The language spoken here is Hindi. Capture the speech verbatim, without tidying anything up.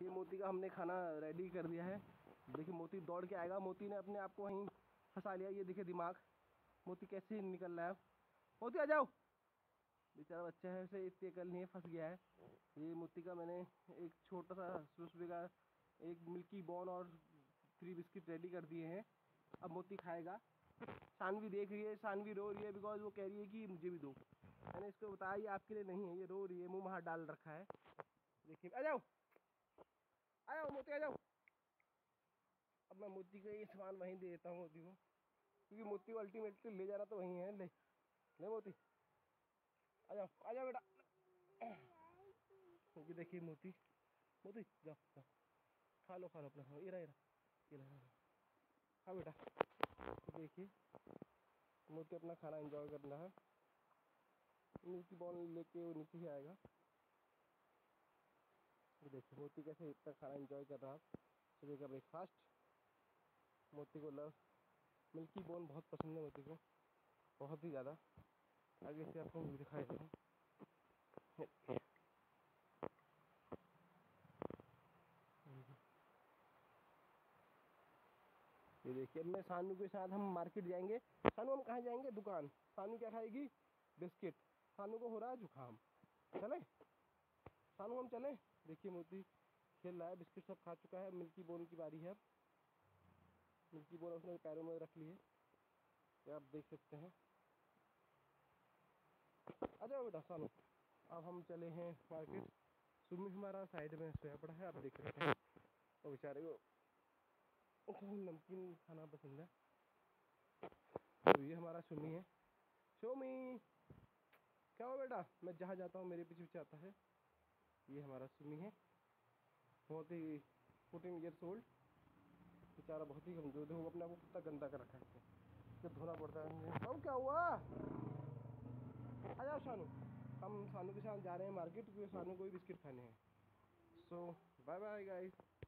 ये मोती का हमने खाना रेडी कर दिया है। देखिए मोती दौड़ के आएगा, मोती ने अपने आप को वहीं फंसा लिया। ये देखिए दिमाग, मोती कैसे निकल रहा है। मोती आ जाओ, बेचारा बच्चा है, उसे इतनी अकल नहीं है, फंस गया है। ये मोती का मैंने एक छोटा सा सुबह का एक मिल्की बॉर्न और थ्री बिस्किट रेडी कर दिए हैं। अब मोती खाएगा। सानवी देख रही है, सानवी रो रही है बिकॉज वो कह रही है कि मुझे भी दो। मैंने इसको बताया ये आपके लिए नहीं है, ये रो रही है, मुंह में हाथ डाल रखा है। देखिए आ जाओ, आ जाओ मोती आ जाओ। अब मैं मोती को ये सामान वहीं दे देता हूँ मोती को, क्योंकि मोती को अल्टीमेटली ले जाना तो वहीं है। ले ले मोती, आ जाओ आ जाओ बेटा। ये देखिए मोती, मोती जाओ जाओ, खा लो खा लो अपना, ये रहा ये रहा ये रहा, खा बेटा। तो देखिए मोती अपना खाना एंजॉय कर रहा है। मिल्की बॉल लेके वो नीचे ही आएगा। ये देखिए मोती कैसे इतना खाना एंजॉय कर रहा है। सुबह का ब्रेकफास्ट। मोती को लव मिल्की बोन बहुत पसंद है, मोती को बहुत ही ज़्यादा। आगे से आपको दिखाई दे रहा हूँ। ये देखिए मैं सानू के साथ हम मार्केट जाएंगे। सानू हम कहाँ जाएंगे? दुकान। सानू क्या खाएगी? बिस्किट। सानू को हो रहा है जुकाम, चले सानू हम चले। देखिए मोती खेल रहा है, बिस्किट सब खा चुका है। मिल्की बोन की बारी है। मिल्की बोन उसने पैरों में रख ली है, ये आप देख सकते हैं। आ जाओ बेटा सानू। अब हम चले हैं मार्केट। सुमी हमारा साइड में सोया पड़ा है, आप देख सकते हैं। और बेचारे को नमकीन खाना पसंद है। तो ये हमारा सुमी है। सुमी क्या हो बेटा? मैं जहाँ जाता हूँ मेरे पीछे पीछे आता है। ये हमारा सुमी है, बहुत ही फोर्टीन ईयर्स ओल्ड। बेचारा बहुत ही कमजोर है, वो अपने आप को कितना गंदा कर रखा है, जब धोना पड़ता है। अब क्या हुआ? आ जाओ सानू। हम सानू के साथ जा रहे हैं मार्केट, क्योंकि सानू को भी बिस्किट खाने हैं। So bye bye guys.